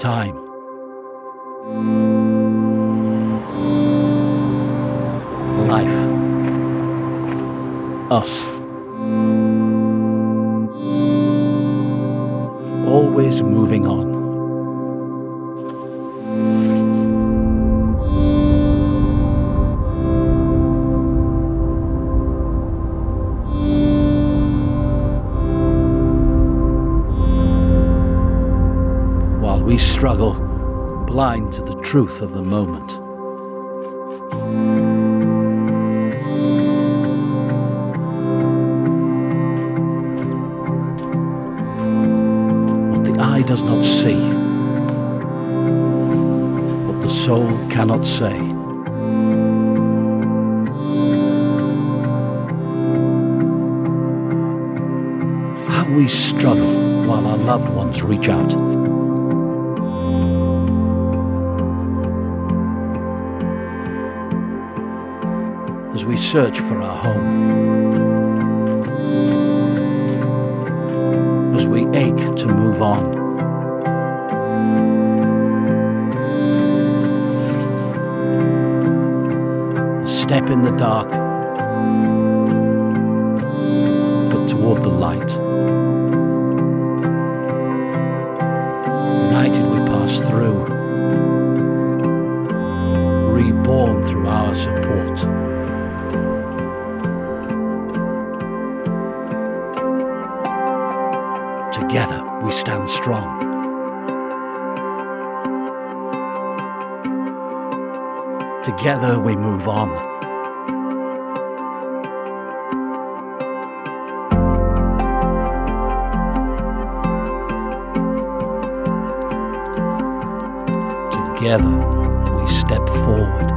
time. Life. Us. Always moving on. While we struggle, blind to the truth of the moment. What the eye does not see, what the soul cannot say. How we struggle while our loved ones reach out. As we search for our home, as we ache to move on, a step in the dark, but toward the light. United we pass through, reborn through our support. Together we stand strong. Together we move on. Together we step forward.